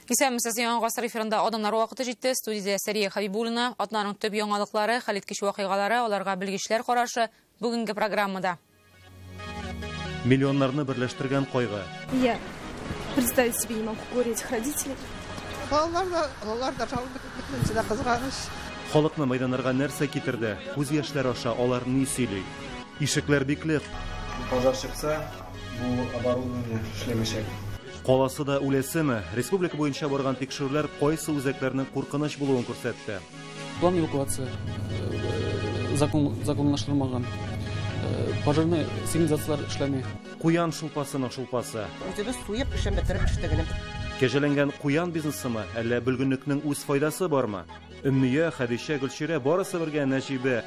Исәмсез яңа гасыр эфирында адамнар вакыты җитте. Студиядә Сәрия Хабибуллина, атнаның төп яңалыклары, хәлиткеч вакыйгалары, аларга белгечләр карашы бүгенге программада. Миллионнарны берләштергән кайгы. Я представить себе не могу горе этих родителей. Алар да жалгы кызганыч. Халыкны мәйданнарга нәрсә китерде? Күз яшьләре аша алар ни сөйли? Ишекләр бикле. Пожар чыкса, бу оборудование эшләмәчәк. Каласы да үләсеме? Республика буенча барган тикшерүләр кайсы үзәкләрнең куркыныч булуын күрсәтте. План эвакуации законлаштырылмаган. Пожарный сигнализациялар эшләми. Куян шулпасының шулпасы. Үзебез суеп эшен бетереп эштәгәнем. Кәҗәләнгән куян бизнесымы, әллә бөлгенлекнең үз файдасы бармы? Өммия, Хәдичә, Гөлчирә барысы бергә Нәҗибә.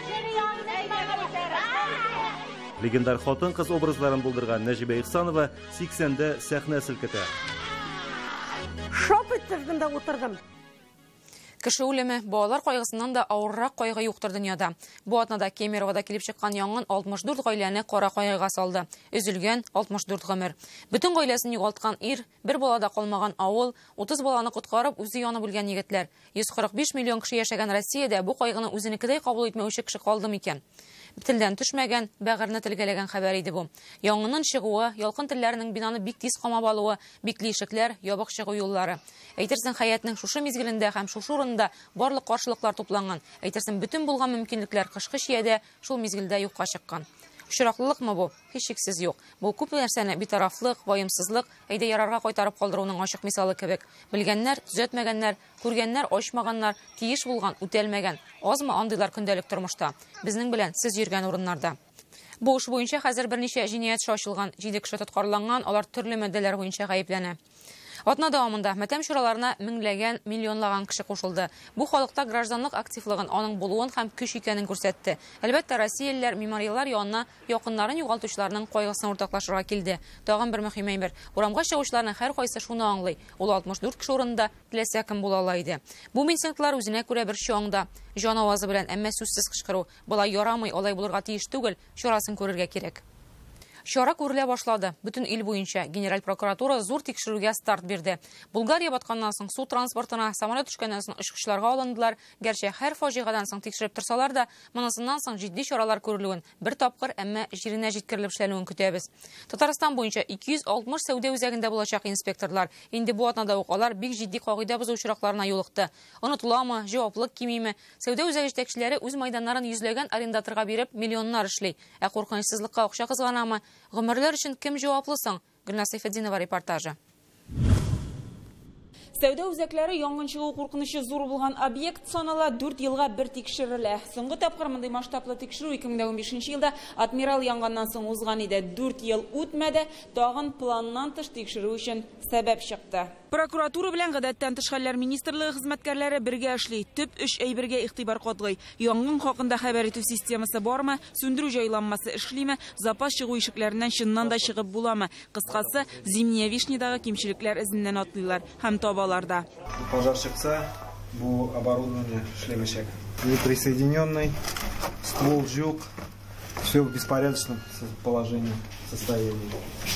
Легендар хатын-кыз образларын булдырган Нәҗибә Ихсанова 80дә сәхнә селкетә. Шоп иттердем дә утырдым. Кеше үлеме, балалар кайгысыннан да авыррак кайгы юктыр дөньяда. Бу атнада Кемеровада килеп чыккан янгын 64 гаиләне кара кайгыга салды. Üzülгән 64 гомер. Бүтән гаиләсен югалткан ир, бер балада калмаган авыл, 30 баланы коткарып үзе янып үлгән егетләр. 145 миллион кеше яшәгән Россиядә бу кайгыны үзенекедәй кабул итмәүче кеше калдымы икән? Телдән төшмәгән, бәгырне телгәләгән хәбәр иде бу. Янгынның чыгуы, ялкын телләренең бинаны бик тиз камап алуы, бикле ишекләр, ябык чыгу юллары. Әйтерсең, хәятның шушы мизгелендә һәм шушы урында барлык каршылыклар тупланган. Әйтерсең, бүтән булган мөмкинлекләр кышкы чиядә шул мизгелдә юкка чыккан. Очраклылыкмы бу? Һичшиксез юк. Бу күп нәрсәне битарафлык, ваемсызлык, әйдә ярарга кайтарып калдыруның ачык мисалы кебек. Белгәннәр, төзәтмәгәннәр, күргәннәр, ачмаганнар, тиеш булган, үтәлмәгән. Азмы андыйлар көндәлек тормышта. Безнең белән сез йөргән урыннарда. Бу эш буенча хәзер берничә җинаять эше ачылган, 7 кеше тоткарланган, алар төрле мәддәләр буенча гаепләнә. Атна дәвамында матәм чараларына меңләгән, миллионлаган кеше кушылды. Бу халыкта гражданлык активлыгын, аның булуын һәм көч икәнен күрсәтте. Әлбәттә, россиялеләр мемориаллар янына якыннарын югалтучыларның кайгысын уртаклашырга килде. Тагын бер мөһим әйбер. Урамга чыгучыларның һәр кайсы шуны аңлый. Ул 64 кеше урынында теләсә кем була ала иде. Бу минсентлар үзенә күрә бер чаңда, җан авазы белән, әмма сүзсез кычкыру. Болай ярамый, алай булырга тиеш түгел, чарасын күрергә кирәк. Чара күрелә башлады. Бүтән ил буенча Генераль прокуратура зур тикшерүгә старт бирде. Булгария батканнан соң су транспортына, самолет төшкәннән соң очкычларга алындылар. Гәрчә һәр фаҗигадан соң тикшереп торсалар да, монысыннан соң җитди чаралар күрелүен, бер тапкыр, әмма җиренә җиткерелеп эшләнүен көтәбез. Татарстан буенча 260 сәүдә үзәгендә булачак инспекторлар. Инде бу атнада ук алар бик җитди кагыйдә бозу очракларына юлыкты. Онытыламы, җаваплылык кимиме? Сәүдә үзәге җитәкчеләре үз майданнарын йөзләгән арендаторга биреп миллионнар эшли. Ә куркынычсызлыкка акча кызганамы? Гомерләр өчен кем җаваплысын? Гөлнас Сәйфетдинова репортажы. Сәүдә үзәкләре янгын чыгу куркынычы зур булган объект санала 4 елга бер тикшерелә. Соңгы тапкыр мондай масштаблы тикшерү 2015 елда Адмирал янганнан соң узган иде. 4 ел үтмәде, тагын планнан тыш тикшерү өчен сәбәп чыкты. Прокуратура белән гадәттән тыш хәлләр министрлыгы хезмәткәрләре бергә эшли. Төп эш әйбергә игътибар катлый. Янгын хакында хәбәр итү системасы бармы? Сүндерү җайланмасы эшлиме? Запас чыгу ишекләреннән чыннан да чыгып буламы? Кыскасы, Зимняя Вишнядагы кимчелекләр эзеннән атлыйлар һәм табаларда. Пожар чыкса, бу оборудование эшләмәчәк. Неприсоединенный, ствол жёг, все в беспорядочном положении, состоянии.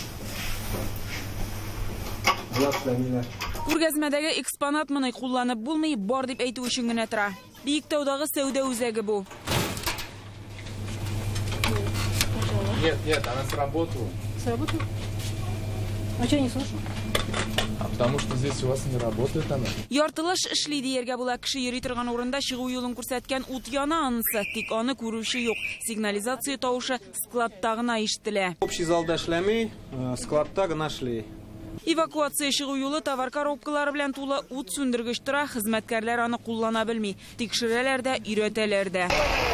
Күргәзмәдәге экспонат моны кулланып булмый, бар дип әйтү өчен генә тора. Биектаудагы сәүдә үзәге бу. Нет, она сработала. Сработала? А что не слышно? Потому что здесь у вас не работает она. Яртылаш эшли дияргә була, кеше йөри торган урында чыгу юлын күрсәткән ут яна анысы, тик аны күрүче юк. Сигнализация тавышы складта гына ишетелә. Общий залда эшләми, складта гына эшли. Эвакуация чыгу юлы товар коробкалары белән тулы, ут сүндергеч тора, хезмәткәрләр аны куллана белми. Тикшерәләр дә, өйрәтәләр дә.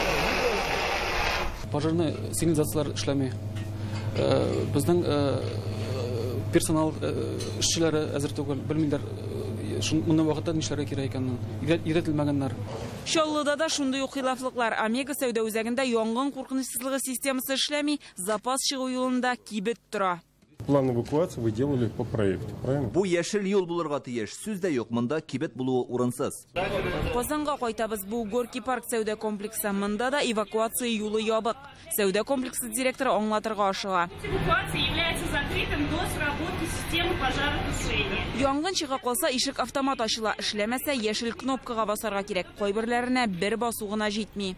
Пожарный сигнализациялар эшләми. Безнең персонал эшчеләре әзер түгел, белмиләр. Монда вакытта нишләргә кирәк икәнен. Өйрәтелмәгәннәр. Чаллыда да шундый ук хилафлыклар. Омега сәүдә үзәгендә янгын куркынычсызлыгы системасы эшләми, запас чыгу юлында кибет тора. План эвакуации вы делали по проекту, правильно? Бу яшел юл булырга тиеш. Сүздә юк, монда кибет булуы урынсыз. Казанга кайтабыз. Бу Горький парк сәүдә комплексы. Монда да эвакуация юлы ябык. Сәүдә комплексы директоры аңлатырга ашыга. Эвакуация является закрытым до сработки системы пожаротушения. Янгын чыга калса, ишек автомат ачыла. Эшләмәсә, яшел кнопкага басарга кирәк. Кайберләренә бер басу гына җитми.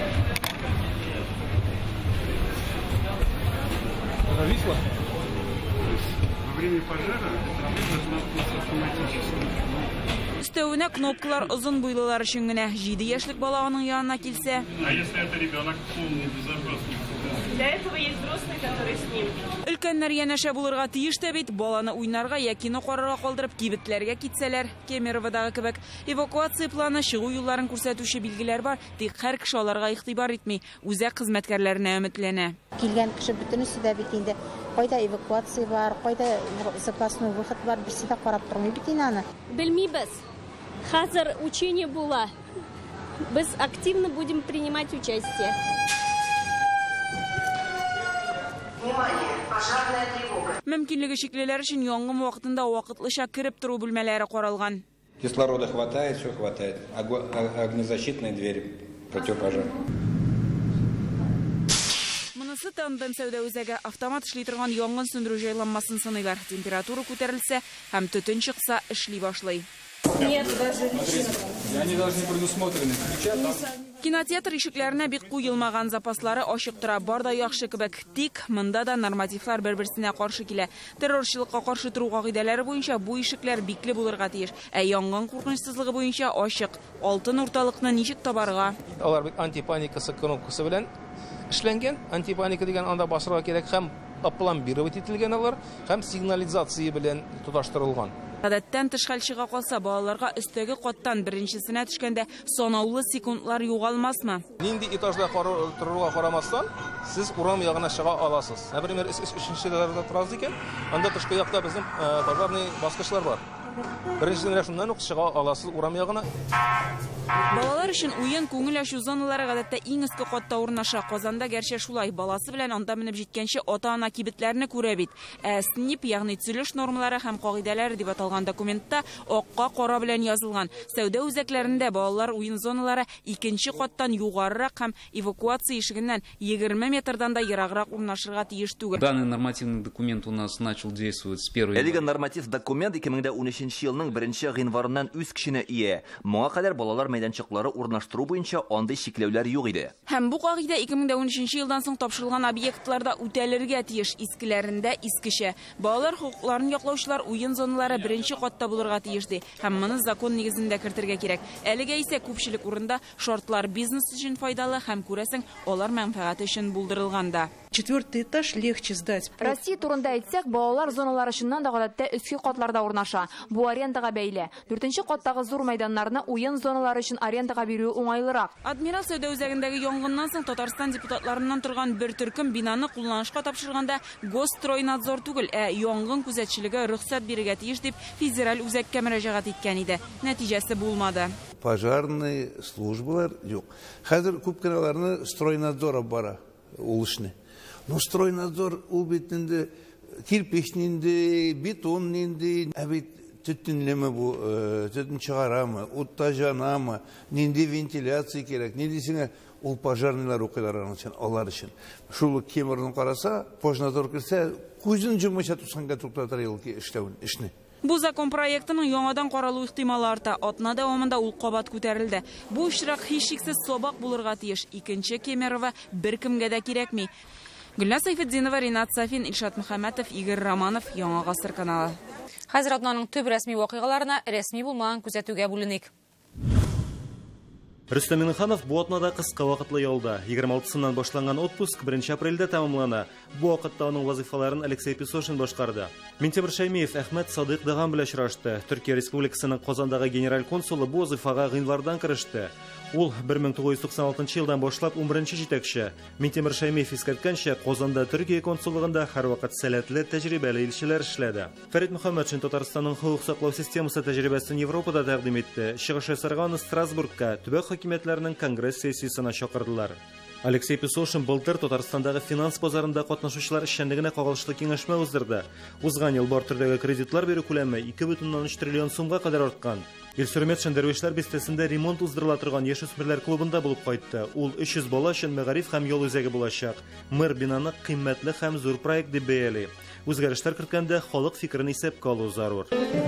Во время пожара должна быть автоматически. Өстәвенә кнопкалар озын буйлылар өчен генә. 7 яшьлек бала аның янына килсә. А если это ребенок, то он небезопасный. Для этого есть взрослые, которые с ним. Өлкәннәр янәшә булырга тиеш тә бит, баланы уйнарга яки карарга калдырып кибетләргә китсәләр, Кемеровдагы кебек, эвакуация планы чыгу юлларын күрсәтүче билгеләр бар, тик һәр кеше аларга игътибар итми, үзәк хезмәткәрләренә өметләнә. Килгән кеше бөтенесе дә бит инде кайда эвакуация бар, кайда запасной выход бар, берсе дә карап тормый бит инде аны. Белмибез. Хәзер учение була. Без активно будем принимать участие. Мөмкинлеге шиклеләр өчен янгын вакытында вакытлыча кирип тору бүлмәләре каралган. Кислорода хватает, все хватает. Огнезащитные двери противопожарные. Монысы тандем сәүдә үзәге автомат эшли торган янгын сөндерү җайланмасын сыныйлар. Температура күтәрелсә һәм төтен чыкса эшли башлый. Нет, даже Они должны предусмотрены. Кинотеатр ишекләренә бик куелмаган запаслары ачык тора, бар да яхшы кебек. Тик монда да нормативлар бер-берсенә каршы килә. Террорчылыкка каршы туру кагыйдәләре буенча бу ишекләр бикле булырга тиеш. Ә янгын куркынычсызлыгы буенча ачык. Алтын урталыкны ничек табарга? Алар бит антипаникасы кнопкасы белән эшләнгән. Антипаника дигән анда басырга кирәк һәм апломбировать ителгән алар, һәм сигнализация белән тоташтырылган. Гадәттән тыш хәл чыга калса, балаларга өстәге каттан беренчесенә төшкәндә санаулы секундлар югалмасмы? Нинди этажда торырга карамастан, сез урам ягына чыга аласыз. Например, 3-нче этажда торасыз икән, анда тышкы якта безнең пожарный баскычлар бар. Беренчедән шуннан ук чыга аласыз урам ягына. Балалар өчен уен, күңел ачу зоналары гадәттә иң өске катта урнаша. Казанда гәрчә шулай. Баласы белән анда менеп җиткәнче ата-ана кибетләрне күрә бит. СНИП, ягъни төзелеш нормалары һәм кагыйдәләре дип аталган документта акка кара белән язылган. Сәүдә үзәкләрендә балалар уен зоналары 2нче каттан югарырак һәм эвакуация ишегеннән 20 метрдан да ераграк урнашырга тиеш түгел. Данный нормативный документ у нас начал действовать с 1 Әлеге норматив документ 2013 елның 1 гыйнварыннан үз көченә ия. Моңа кадәр балалар мәйданчыклары урнаштыру буенча андый шикләүләр юк иде. Һәм бу кагыйдә 2013 елдан соң тапшырылган объектларда үтәлергә тиеш, искеләрендә искечә. Балалар хукукларын яклаучылар уен зоналары 1нче катта булырга тиеш ди. Һәм моны закон нигезендә кертергә кирәк. Әлегә исә күпчелек урында шартлар бизнес өчен файдалы һәм күрәсең, алар мәнфәгать өчен булдырылганда. 4-й этаж легче сдать. Россия турында әйтсәк, балалар зоналары өченнән да гадәттә өске катларда урнаша. Бу арендага бәйле. 4нче каттагы зур мәйданнарны уен зоналары өчен арендага бирү уңайлырак. Адмирал сәүдә үзәгендәге янгыннан соң Татарстан депутатларыннан торган бер төркем бинаны кулланышка тапшырганда Госстройнадзор түгел, янгын күзәтчелеге рөхсәт бирергә тиеш дип федераль үзәккә мөрәҗәгать иткән иде. Нәтиҗәсе булмады. Пожарные службалар юк. Хәзер күп кенәләрне Стройнадзор бара ул эшне. Но Стройнадзор ул бит инде кирпичнинде, бетоннинде, бит төтенлеме бу, төтен чыгарамы, утта жанамы, нинди вентиляция кирәк, нинди сиңа ул пожарныйлар укыйлар өчен, алар өчен. Шул Кемерны караса, Пожнадзор кирсә, күзен җуммыйча тусканга туктатыр ул эшне. Бу закон проектының яңадан каралу ихтималы арта. Атна дәвамында ул кабат күтәрелде. Бу очрак һичшиксез сабак булырга тиеш. 2нче Кемерово беркемгә дә кирәкми. Гөлназ Сайфетдинова, Ринат Сафин, Илшат Мөхәммәтов, Игорь Романов, Яңа гасыр каналы. Хәзер атнаның төп рәсми вакыйгаларына рәсми булмаган күзәтүгә бүленик. Рөстәм Миңнеханов бу атнада кыска вакытлы ялда. 26-сыннан башланган отпуск 1 апрельдә тәмамлана. Бу вакытта аның вазифаларын Алексей Песошин башкарды. Минтимер Шәймиев Әхмәт Садык Даган белән очрашты. Төркия Республикасының Казандагы генераль консулы бу вазифага гыйнвардан кереште. Ул 1996 елдан башлап 11-нче җитәкче. Минтимер Шәймиев искәрткәнчә, Казанда Төркия консуллыгында һәрвакыт сәләтле, тәҗрибәле илчеләр эшләде. Фәрит Мөхәммәтшин Татарстанның хукук саклау системасы тәҗрибәсен Европада тәкъдим итте. Чыгыш ясарга аны Страсбургка, төбәк хакимиятләренең конгресс сессиясенә чакырдылар. Алексей Песошин былтыр Татарстандагы финанс базарында катнашучылар эшчәнлегенә кагылышлы киңәшмә уздырды. Узган ел бар төрдәге кредитлар бирү күләме 2,3 триллион сумга кадәр арткан. Илсурмет Шәндәрвешләр бистәсендә ремонт уздырыла торган яшүсмерләр клубында булып кайтты. Ул 300 бала өчен мәгариф һәм юл үзәге булачак. Мэр бинаны кыйммәтле һәм зур проект дип бәяли. Үзгәрешләр керткәндә халык фикерен исәпкә алу зарур.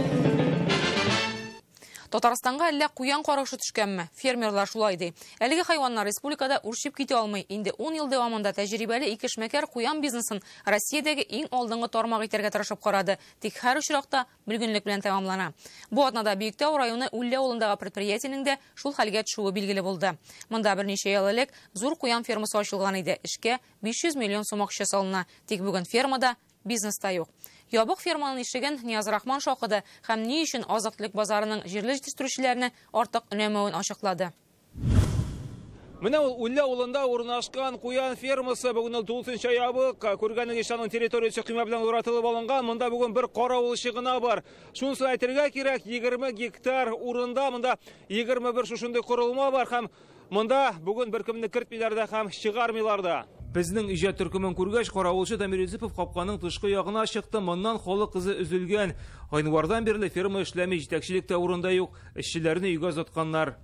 Татарстанга әллә куян карышы төшкәнме? Фермерлар шулай ди. Әлеге хайваннар республикада үрчеп китә алмый. Инде 10 ел дәвамында тәҗрибәле икешмәкәр куян бизнесын Россиядәге иң алдынгы тармак итәргә тырышып карады. Тик һәр очракта мөлгенлек белән тәмамлана. Бу атнада Биектау районы Үллә авылындагы предприятиенең дә шул хәлгә төшүе билгеле булды. Монда берничә ел элек зур куян фермасы ачылган иде. Эшкә 500 миллион сум акча салына. Тик бүген фермада бизнеста юк. Ябык ферманың ишеген Нияз Рахман шакыды һәм ни өчен азыклык базарының җирле җитештерүчеләренә артык өнәмәвен ачыклады. Менә ул Үллә авылында урнашкан куян фермасы бүген 9нчы ябык. Күргәнегез аның территориясе кыймма белән уратылып алынган. Монда бүген бер каравылчы гына бар. Шунысы әйтергә кирәк, 20 гектар урында монда 21 шушындый корылма бар һәм монда бүген беркемне кертмиләр дә һәм чыгармыйлар да. Безнең иҗат төркемен күргәч, каравылчы Дамир Юсупов капканың тышкы ягына чыкты. Моннан халык кызы өзелгән. Гайнвардан бирле ферма эшләми, җитәкчелектә урында юк. Эшчеләрне өйгә озатканнар.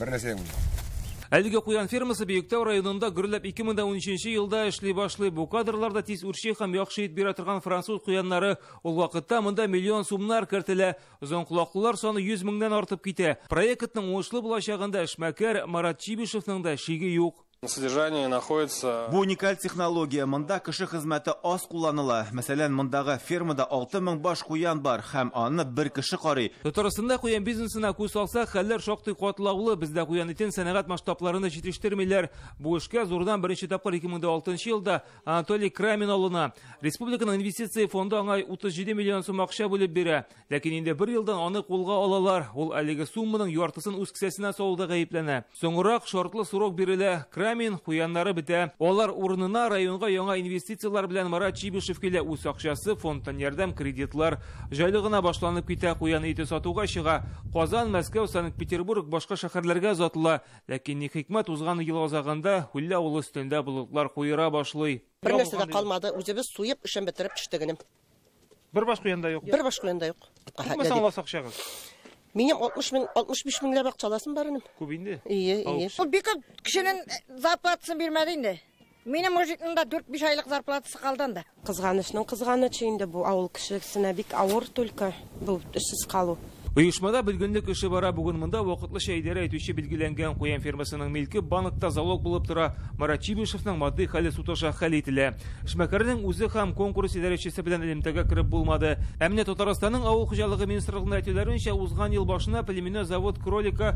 Әлеге куян фермасы Биектау районында гөрләп 2013 елда эшли башлый. Бу кадрларда тиз үрче һәм яхшы ит бирә торган француз куяннары. Ул вакытта монда миллион сумнар кертелә. Озын колаклылар саны 100 меңнән артып китә. Проектның уңышлы булачагында эшмәкәр Марат Чибишевның да шиге юк. Содержание находится... Бу уникаль технология. Монда кеше хезмәте аз кулланыла. Мәсәлән, мондагы фермада 6000 баш куян бар һәм аны бер кеше карый. Татарстанда куян бизнесына күз салсак, хәлләр шактый катлаулы. Бездә куян итен сәнәгать масштабларында җитештермиләр. Бу эшкә зурдан беренче тапкыр 2006 елда Анатолий Крамин алына. Республиканың инвестиция фонды аңа 37 миллион сум акча бүлеп бирә. Ләкин инде бер елдан аны кулга алалар. Ул әлеге сумманың яртысын үз кесәсенә салуда гаепләнә. Соңрак шартлы срок бирелә. Крамин куяннары бетә. Алар урынына районга яңа инвестициялар белән Марат Чибишев килә. Үз акчасы фондтан ярдәм кредитлар җайлыгына башланып китә. Куян ите сатуга чыга. Казан, Мәскәү, Санкт-Петербург башка шәһәрләргә озатыла. Ләкин ни хикмәт, узган ел азагында Үллә авылы өстендә болытлар куера башлый. Бер нәрсә дә калмады. Үзебез суеп, эшен бетереп төштегенем. Бер баш куянда юк. Бер баш куянда юк. Күпме аласак акчагыз? Минем 60 мең, 65 меңләп акчаласым бар инде. Күп инде. Ие. Ул бик кешенең зарплатасын бирмәде инде. Минем мужикның да 4-5 айлык зарплатасы калды. Кызганычның кызганычы инде бу авыл кешесенә бик авыр только бу эшсез калу. Оешмада белгенлек эше бара. Бүген монда вакытлыча идарә итүче билгеләнгән куян фермасының милке банкта залог булып тора. Марат Чибишевның матди хәле суташа хәл ителә. Эшмәкәрнең үзе һәм конкурс идарәчесе белән элемтәгә кереп булмады. Әмма Татарстанның авыл хуҗалыгы министрлыгының әйтүләренчә, узган ел башына племенной завод кролика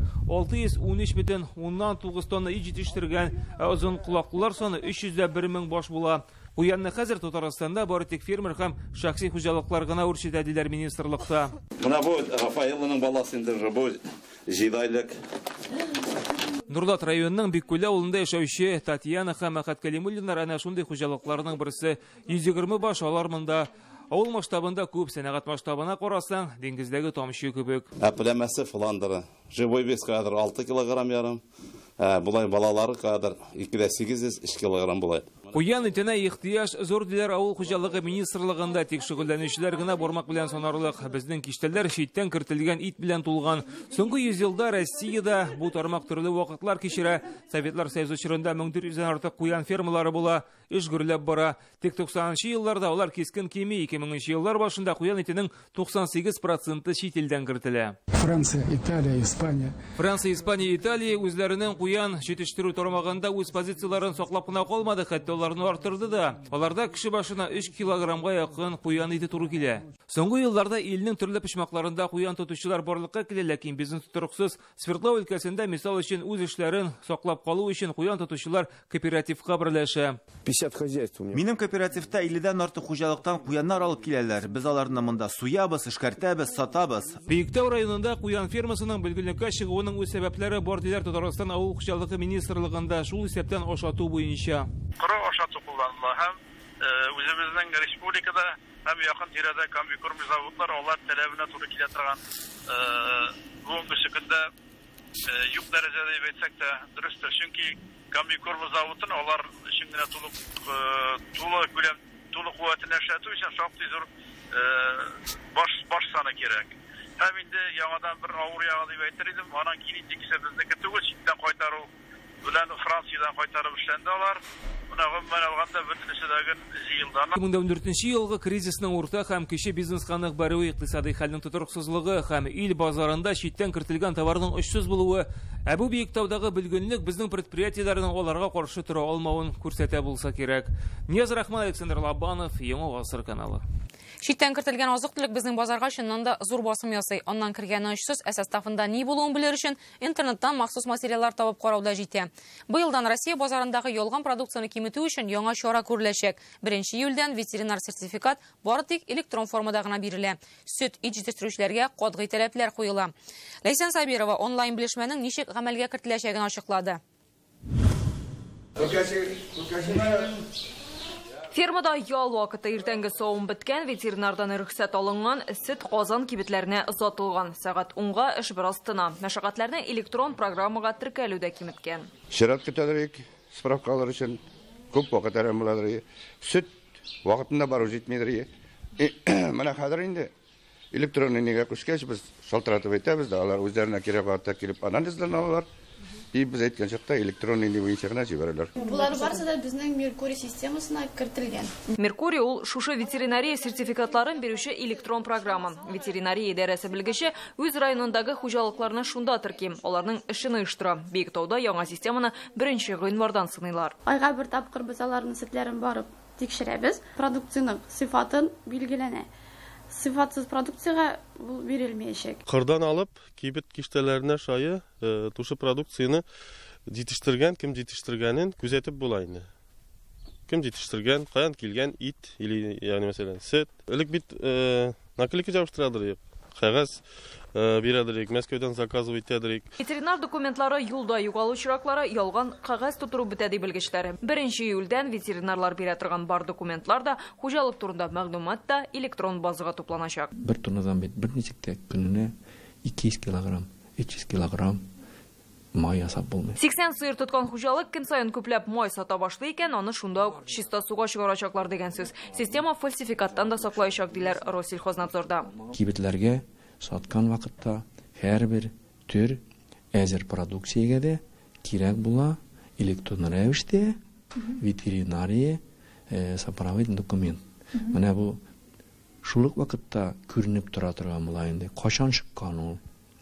613,9 тонна ит җитештергән. Озын колаклылар саны 301 мең баш була. Куянны хәзер Татарстанда бары тик фермер һәм шәхси хуҗалыклар гына үрчетә диләр министрлыкта. Менә бу Рафаэлның баласы инде бу җидайлык. Нурлат районының Биккүлә авылында яшәүче Татьяна һәм Әхәт Кәлимуллиннар әнә шундый хуҗалыкларның берсе. 120 баш алар монда. Авыл масштабында күп, сәнәгать масштабына карасаң, диңгездәге тамчы кебек. Әпләмәсе фландыры. Живой вес кадр 6 килограмм ярым. Булай балалары кадр 2,8 килограмм булай. Куян итенә ихтыяж зур диләр авыл хуҗалыгы министрлыгында. Тик шөгыльләнүчеләр генә бармак белән санарлык. Безнең киштәләр читтән кертелгән ит белән тулган. Соңгы 100 елда Россиядә бу тармак төрле вакытлар кичерә. Советлар Союзы чорында 1400-дән артык куян фермалары була. Эш гөрләп бара. Тик 90нчы елларда алар кискен кими. 2000нчы еллар башында куян итенең 98% чит илдән кертелә. Франция, Италия, Испания. Франция, Испания, Италия үзләренең куян җитештерү тармагында үз позицияларын саклап кына калмады, хәтта аларны артырды да. Аларда кеше башына 3 килограммга якын куян ите туры килә. Соңгы елларда илнең төрле почмакларында куян тотучылар барлыкка килә, ләкин бизнес торыксыз. Свердлов өлкәсендә мисал өчен үз эшләрен саклап калу өчен куян тотучылар кооперативка берләшә. 50 хозяйств. Минем кооперативта 50-дән артык хуҗалыктан куяннар алып киләләр. Без аларны монда суябыз, эшкәртәбез, сатабыз. Биектау районында куян фермасының белгелеккә чыгуының үз сәбәпләре бар диләр Татарстан авыл хуҗалыгы министрлыгында. Шул исәптән ашату буенча. Коры ашату кулланыла һәм үзебезнең республикада һәм якын тирәдә комбикорм заводлар алар таләбенә туры килә торган бүгенге көндә юк дәрәҗәдә әйтсәк тә дөрестер. Чөнки Камбикорма заводын алар өчен генә тулы куәтен эшләтү өчен шактый зур баш саны кирәк. Һәм инде яңадан бер авыр ягы дип әйтер идем, анан кин инде кисәбезнеке түгел, читтән кайтару белән Франциядән кайтарып эшләнде алар. Менә гомумән алганда бөтенесе дә 2014 елгы кризисның урта һәм кече бизнеска нык баруы, икътисади хәлнең тотрыксызлыгы һәм ил базарында читтән кертелгән товарның очсыз булуы, бу Биектаудагы белгенлек безнең предприятиеләрнең аларга каршы тора алмавын күрсәтә булса кирәк. Нияз Рахман, Александр Лабанов, Яңа Гасыр каналы. Читтән кертелгән азык-төлек безнең базарга чыннан да зур басым ясый. Аннан кергән очсыз составында ни булуын белер өчен интернеттан махсус материаллар табып карауда җитә. Быелдан Россия базарындагы ялган продукцияны киметү өчен яңа чара күреләчәк. 1 июльдән ветеринар сертификат бары тик электрон формада гына бирелә. Сөт җитештерүчеләргә катгый таләпләр куела. Ләйсән Сабирова онлайн белешмәнең ничек гамәлгә кертеләчәген ачыклады. Фермада ял вакыты иртәнге савым беткән, ветеринардан рөхсәт алынган, сөт казан кибетләренә озатылган. Сәгать 10-га эш бераз тына. Мәшәкатьләрне электрон программага теркәлүдә киметкән. Шират көтәләрик, справкалар өчен күп вакыт әрәм буладыр. Сөт вакытында бару җитмәдер. Менә хәзер инде электрон нигә күчкәч без шалтыратып әйтәбез дә, алар үзләренә кирәк вакытта килеп анализдан алалар. Biz әйткән чакта электрон инде буенча гына җибәрәләр. Булар барысы да безнең Меркурий системасына кертелгән. Меркурий ул шушы ветеринария сертификатларын бирүче электрон программа. Ветеринария идарәсе белгече үз районындагы хуҗалыкларны шунда терким. Аларның эшен оештыра. Биектауда яңа системаны 1 гыйнвардан сыныйлар. Айга бер тапкыр без аларның сөтләрен барып тикшерәбез. Продукцияның сыйфатын билгеләнә. Сыйфатсыз продукцияга бу бирелмәячәк. Кырдан алып, кибет киштәләренә шайы тушы продукцияны җитештергән, кем җитештергәнен күзәтеп була инде. Кем җитештергән, каян килгән ит, или ягъни мәсәлән, сөт. Элек бит наклейка җабыштырадыр. Кагаз бирәдер, Мәскәүдән заказ итәдер. Ветеринар документлары юлда югал очраклары ялган кагаз тутыру бетә ди белгечләре. 1 июльдән ветеринарлар бирә торган бар документлар да, хуҗалык турында мәгълүмат да электрон базага тупланачак. Бер тоннадан бит бер ничектә көненә 200 килограмм, 300 килограмм май ясап булмый. 80 сыер тоткан хуҗалык көн саен күпләп май сата башлый икән, аны шунда ук чиста суга чыгарачаклар дигән сүз. Система фальсификаттан да саклаячак диләр Россельхознадзорда. Кибетләргә саткан вакытта һәрбер төр әзер продукциягә дә кирәк була электрон рәвештә ветеринария справочный документ. Менә бу шулык вакытта күренеп тора торган була инде. Кашан чыккан ул?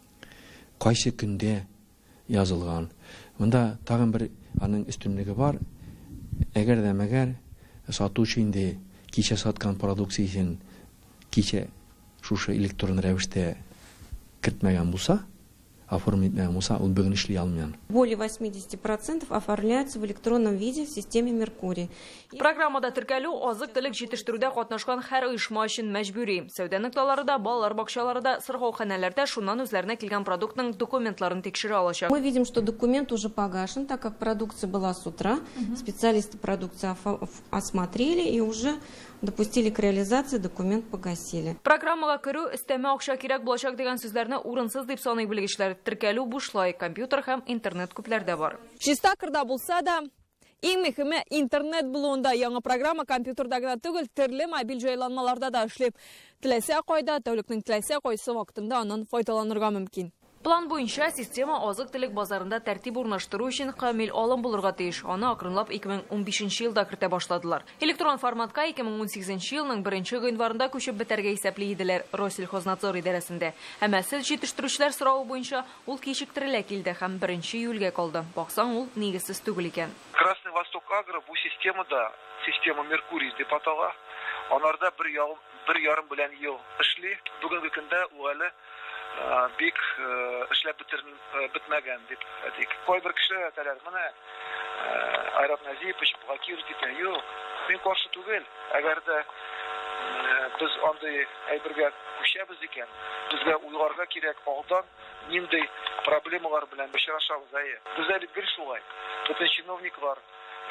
Кайсы көндә язылган? Монда тагын бер аның өстенлеге бар. Әгәр дә мәгәр сатучы инде кичә саткан продукциясын кичә шушы электрон рәвештә кертмәгән булса, оформитмәгән булса, ул бүген эшли алмый. Более 80% оформляются в электронном виде в системе Меркурий. Программада теркәлү азык-төлек җитештерүдә катнашкан һәр оешма өчен мәҗбүри. Сәүдә нукталарында, балалар бакчаларында, сырхауханәләрдә шуннан үзләренә килгән продуктның документларын тикшерә алачак. Мы видим, что документ уже погашен, так как продукция была с утра. Специалисты продукции осмотрели и уже допустили к реализации, документ погасили. Программага керү өстәмә акча кирәк булачак дигән сүзләрне урынсыз дип саный белгечләр. Теркәлү бушлай, компьютер һәм интернет күпләрдә бар. Чиста кырда булса да, иң мөһиме интернет булуында. Яңа программа компьютерда гына түгел, төрле мобиль җайланмаларда да эшләп, теләсә кайда, тәүлекнең теләсә кайсы вакытында аннан файдаланырга мөмкин. План буенча система азык-төлек базарында тәртип урнаштыру өчен камил алым булырга тиеш. Аны акрынлап 2015 елда кертә башладылар. Электрон форматка 2018 елның 1 гыйнварында күчеп бетәргә исәпли иделәр Россельхознадзор идарәсендә. Әмма сөт җитештерүчеләр соравы буенча ул кичектерелә килде һәм 1 июльгә калды. Баксаң, ул нигезсез түгел икән. Красный Восток Агро бу системада, система Меркурий дип атала. Анарда 1,5 белән ел эшли. Бүгенге көндә ул әле бик эшләп бетмәгән дип әйтик. Кайбер кешеләр әйтәләр, менә Айрат Назипович блокирует итә. Юк, мин каршы түгел. Әгәр дә без андый әйбергә күчәбез икән, безгә уйларга кирәк алдан нинди проблемалар белән очрашабыз әйе. Без әле гел шулай. Бөтен чиновниклар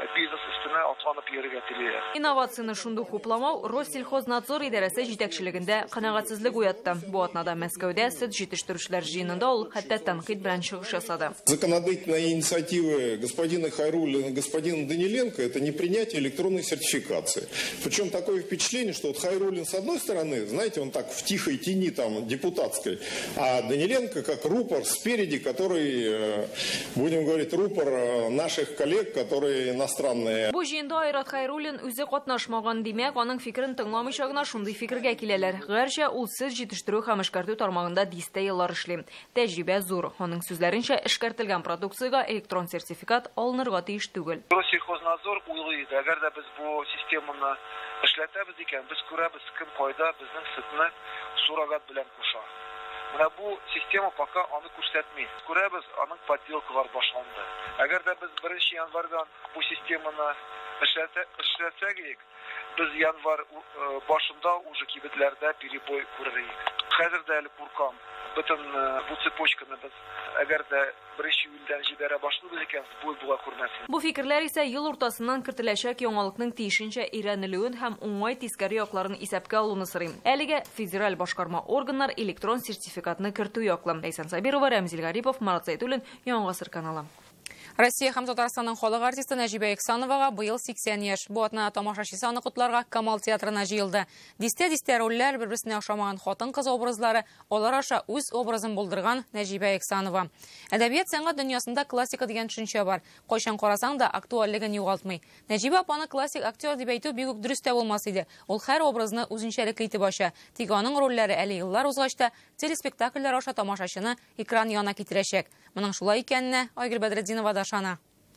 бизнес өстенә атланып йөрергә телиләр. Инновацияны шундый хупламау Россельхознадзор идарәсе җитәкчелегендә канәгатьсезлек уятты. Бу атнада Мәскәүдә сөт җитештерүчеләр җыенында ул хәтта тәнкыйть белән чыгыш ясады. Законодательная инициатива господина Хайруллина и господина Даниленко – это не принятие электронной сертификации. Причем такое впечатление, что вот Хайруллин с одной стороны, знаете, он так в тихой тени там депутатской, а Даниленко как рупор спереди, который, будем говорить, рупор наших коллег, которые иностранные. Бу җыенда Айрат Хайруллин үзе катнашмаган, димәк, аның фикерен тыңламыйча гына шундый фикергә киләләр. Гәрчә ул сөт җитештерү һәм эшкәртү тармагында 10 еллар эшли. Тәҗрибә зур. Аның сүзләренчә, эшкәртелгән продукциягә электрон сертификат алынырга тиеш түгел. Россельхознадзор уйлый, әгәр дә без бу системаны эшләтәбез икән, без күрәбез, кем кайда безнең сөтне суррогат белән куша. Менә бу система пока аны күрсәтми. Күрәбез, аның подделкалар башланды. Әгәр дә без 1 январьдан бу системаны эшләтсәк, без январь башында уже кибетләрдә перебой күрерик. Хәзер дә әле куркам. Бөтен бу цепочканы без әгәр дә 1 июльдән җибәрә башлыйбыз икән, бу була күрмәсен. Бу фикерләр исә ел уртасыннан кертеләчәк яңалыкның тиешенчә өйрәнелүен һәм уңай тискәре якларын исәпкә алуны сорый. Әлегә федераль башкарма органнар электрон сертификатны кертү яклы. Әйсан Сабирова, Рәмзил Гарипов, Марат Зәйтуллин, Яңа Гасыр каналы. Россия һәм Татарстанның халык артисты Нәҗибә Ихсановага быел 80 яшь. Бу атна тамашачы саны котларга Камал театрына җыелды. Дистә рольләр, бер-берсенә охшамаган хатын-кыз образлары, алар аша үз образын булдырган Нәҗибә Ихсанова. Әдәбият сәнгать дөньясында классика дигән төшенчә бар. Кайчан карасаң да актуальлыгын югалтмый. Нәҗибә апаны классик актер дип әйтү бик үк дөрес тә булмас иде. Ул һәр образны үзенчәлек итеп ача. Тик аның рольләре әле еллар узгач та телеспектакльләр аша тамашачыны экран янына китерәчәк. Моның шулай икәнне Айгөл Бәдретдинова да шана.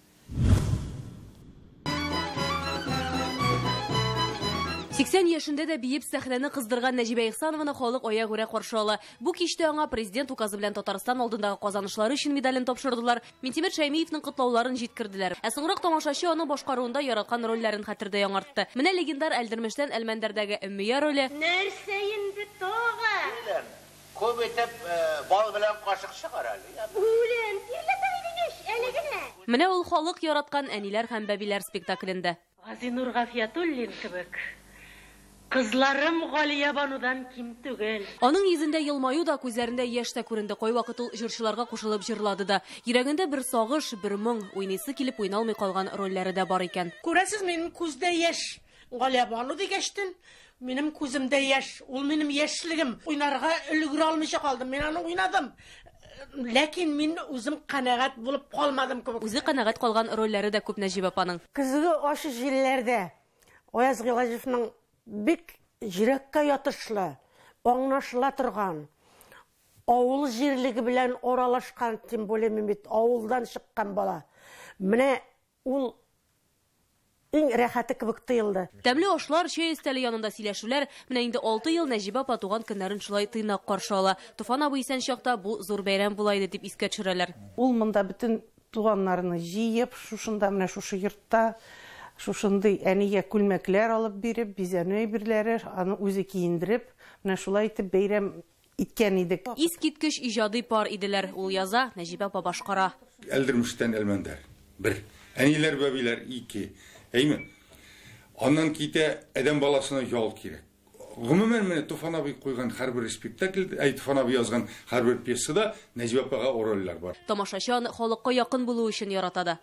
Сексен яшендә дә биеп сәхнәне кыздырган Нәҗибә Ихсанованы халык аягүрә каршы ала. Бу кичтә аңа президент указы белән Татарстан алдындагы казанышлары өчен медален тапшырдылар. Минтимер Шәймиевнең котлауларын җиткерделәр. Ә соңрак тамашачы аны башкаруында яраткан рольләрен хәтердә яңартты. Менә легендар Әлдермештән Әлмәндәрдәге Өммия роле. Нәрсә инде тагы? Көп итеп бал белән кашык чыгар әле. Үлем, тирләтә идегез, әле генә. Менә ул халык яраткан әниләр һәм бәбиләр спектаклендә. Газинур Гафиятуллин кебек. Кызларым Галия Банудан ким түгел. Аның йөзендә елмаю да, күзләрендә яшь тә күренде. Кайвакыт ул җырчыларга кушылып җырлады да. Йөрәгендә бер сагыш, бер моң, уйныйсы килеп уйналмый калган рольләре дә бар икән. Күрәсез, минем күздә яшь. Галия Бану дигәчтен, минем күземдә яшь. Ул минем яшьлегем. Уйнарга өлгерә алмыйча калдым. Мин аны уйнадым. Ләкин мин үзем канәгать булып калмадым кебек. Үзе канәгать калган рольләре дә күп Нәҗибә апаның. Кызыгы ашы җилләрдә Аяз Гыйлаҗевның бик йөрәккә ятышлы, аңлашыла торган, авыл җирлеге белән аралашкан, тем более бит авылдан чыккан бала. Менә ул иң рәхәте кебек тоелды. Тәмле ашлар, чәй өстәле янында сөйләшүләр. Менә инде 6 ел Нәҗибә апа туган көннәрен шулай тыйнак каршы ала. Туфан абый исән чакта бу зур бәйрәм була иде дип искә төшерәләр. Ул монда бөтен туганнарны җыеп, шушында менә шушы йортта шушындый әнигә күлмәкләр алып биреп, бизәнү әйберләре, аны үзе киендереп, менә шулай итеп бәйрәм иткән идек. Искиткеч иҗади пар иделәр. Ул яза, Нәҗибә апа башкара. Әлдермештән Әлмәндәр. 1. Әниләр, бәбиләр 2. Әйме. Аннан китә адәм баласына ял кирәк. Гомумән менә Туфан абый куйган һәрбер спектакль, Туфан абый язган һәрбер пьесада Нәҗибә апага рольләр бар. Тамашачы аны халыкка якын булу өчен яратады.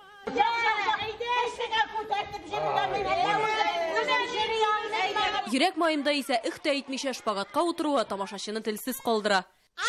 Йөрәк майында исә ихтә итмичә шпагатка утыруы тамашачыны телсез калдыра.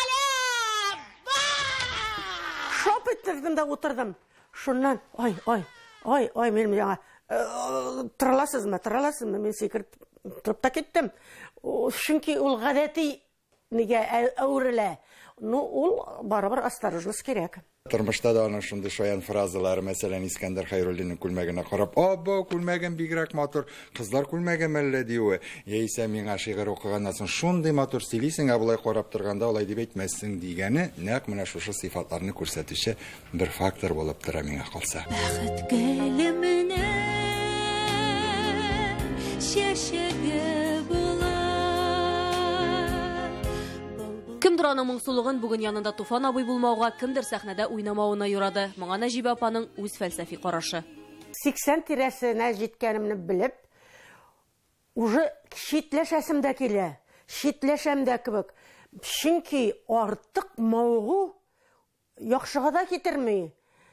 Шоп иттердем дә утырдым. Шуннан, ай, мен яңа тыраласызмы, мен сикереп торып та киттем. Чөнки ул гадәти нигә әүрелә. Ну, ул барыбер осторожность кирәк. Тормышта да аның шундый шаян фразалары, мәсәлән, Искәндәр Хайруллинның күлмәгенә карап, "Абба, күлмәгем бигрәк матур, кызлар күлмәге мәллә" диюе. Яисә миңа шигырь укыганнан соң шундый матур сөйлисең, ә булай карап торганда алай дип әйтмәссең дигәне, нәкъ менә шушы сыйфатларны күрсәтүче бер фактор булып тора миңа калса. Бәхет гөлемне чәчәге була. Кемдер аның моңсулыгын бүген янында Туфан абый булмауга, кемдер сәхнәдә уйнамавына юрады. Моңа Нәҗибә апаның үз фәлсәфи карашы. 80 тирәсенә җиткәнемне белеп, уже читләшәсем дә килә, читләшәм дә кебек. Чөнки артык мавыгу яхшыга да китерми.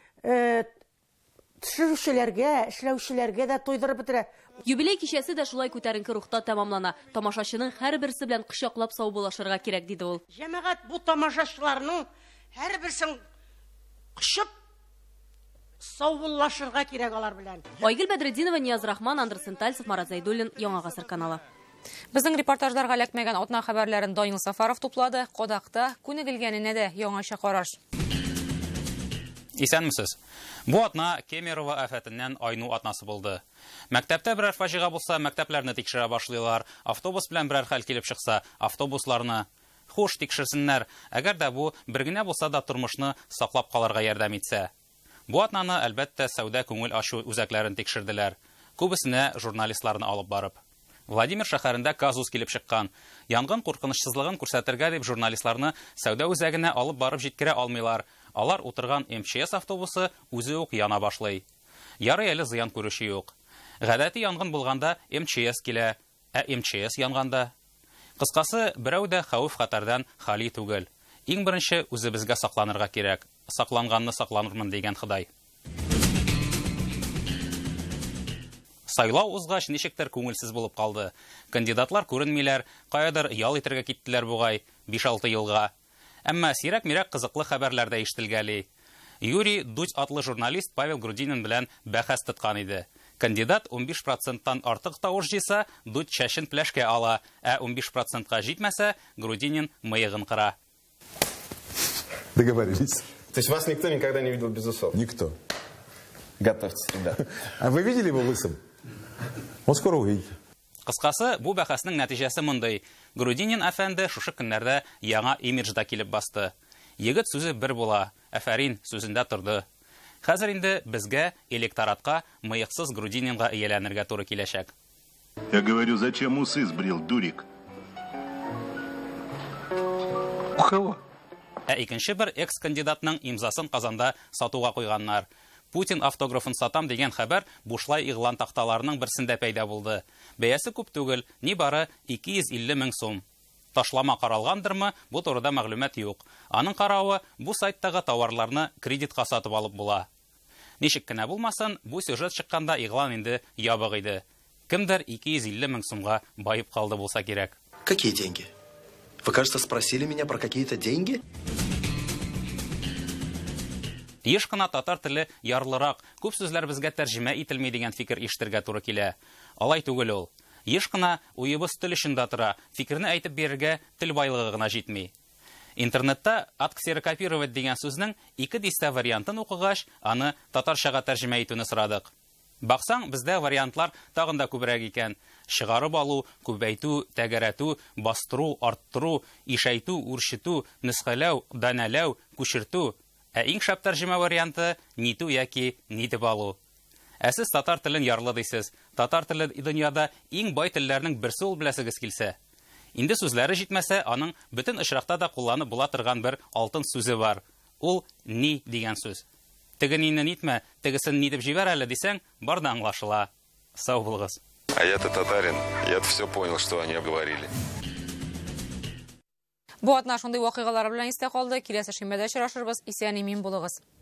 Төшерүчеләргә, эшләүчеләргә дә туйдырып бетерә. Юбилей кичәсе дә шулай күтәренке рухта тәмамлана. Тамашачының һәрберсе белән кочаклап саубуллашырга кирәк, диде ул. Җәмәгать бу тамашачыларның һәрберсен кышып саубуллашырга кирәк алар белән. Айгөл Бәдретдинова, Нияз Рахман, Андерсен Тальцев, Марат Зайдуллин, Яңа гасыр каналы. Безнең репортажларга эләкмәгән атна хәбәрләрен Данил Сафаров туплады. Кодакта күнегелгәненә дә яңаша караш. Исәнмесез. Бу атна Кемерово афәтеннән айну атнасы булды. Мәктәптә берәр фаҗига булса, мәктәпләрне тикшерә башлыйлар. Автобус белән берәр хәл килеп чыкса, автобусларны хуш тикшерсеннәр. Әгәр дә бу бер генә булса да тормышны саклап калырга ярдәм итсә. Бу атнаны әлбәттә сәүдә күңел ачу үзәкләрен тикшерделәр. Күбесенә журналистларны алып барып. Владимир шәһәрендә казус килеп чыккан. Янгын куркынычсызлыгын күрсәтергә дип журналистларны сәүдә үзәгенә алып барып җиткерә алмыйлар. Алар утырган МЧС автобусы үзе үк яна башлый. Ярый әле зыян күрүше юк. Гадәти янгын булганда МЧС килә, ә МЧС янганда. Кыскасы, берәү дә хәвеф-хәтәрдән хали түгел. Иң беренче үзебезгә сакланырга кирәк. Сакланганны сакланырмын дигән Ходай. Сайлау узгач ничектер күңелсез булып калды. Кандидатлар күренмиләр, каядыр ял итәргә киттеләр бугай 5-6 елга. Әмма сирәк-мирәк кызыклы хәбәрләрдә ишетелгәли. Юрий Дудь атлы журналист Павел Грудинин белән бәхәс тоткан иде. Кандидат 15%-тан артык тавыш җыйса, Дудь чәчен пләшкә ала, ә 15%-ка җитмәсә, Грудинин мыегын кыра. Договорились. То есть вас никто никогда не видел без усов? Никто. Готовьтесь, ребята. А вы видели его лысым? Он скоро увидите. Кыскасы, бу бәхәснең нәтиҗәсе мондый. Грудинин әфәнде шушы көннәрдә яңа имиджда килеп басты. Егет сүзе бер була, әфәрин сүзендә торды. Хәзер инде безгә, электоратка, мыексыз Грудининга ияләнергә туры киләчәк. Я говорю, зачем усы сбрил, дурик? У кого? Ә икенче бер экс-кандидатның имзасын Казанда сатуга куйганнар. Путин автографын сатам дигән хәбәр бушлай игълан такталарының берсендә пәйда булды. Бәясе күп түгел, ни бары 250 мең сум. Ташлама каралгандырмы, бу турыда мәгълүмат юк. Аның каравы, бу сайттагы товарларны кредитка сатып алып була. Ничек кенә булмасын, бу сюжет чыкканда игълан инде ябык иде. Кемдер 250 мең сумга байып калды булса кирәк. Какие деньги? Вы, кажется, спросили меня про какие-то деньги? Еш кына татар теле ярлырак, күп сүзләр безгә тәрҗемә ителми дигән фикер ишетергә туры килә. Алай түгел ул. Еш кына уебыз тел эчендә тора, фикерне әйтеп бирергә тел байлыгы гына җитми. Интернетта отксерокопировать дигән сүзнең 2 дистә вариантын укыгач, аны татарчага тәрҗемә итүне сорадык. Баксаң, бездә вариантлар тагын да күбрәк икән. Чыгарып алу, күбәйтү, тәгәрәтү, бастыру, арттыру, ишәйтү, үрчетү, нисхәләү, данәләү, күчертү. Ә иң шәп тәрҗемә варианты нитү яки нитеп алу. Ә сез татар телен ярлы дисез. Татар теле дөньяда иң бай телләрнең берсе ул беләсегез килсә. Инде сүзләре җитмәсә, аның бөтен очракта да кулланып була торган бер алтын сүзе бар. Ул ни дигән сүз. Тегенне нитмә, тегесен нитеп җибәр әле дисәң, бар да аңлашыла. Сау булыгыз. А я-то татарин, я-то все понял, что они обговорили. Бу атна шундый вакыйгалар белән истә калды. Киләсе шимбәдә очрашырбыз. Исән-имин булыгыз.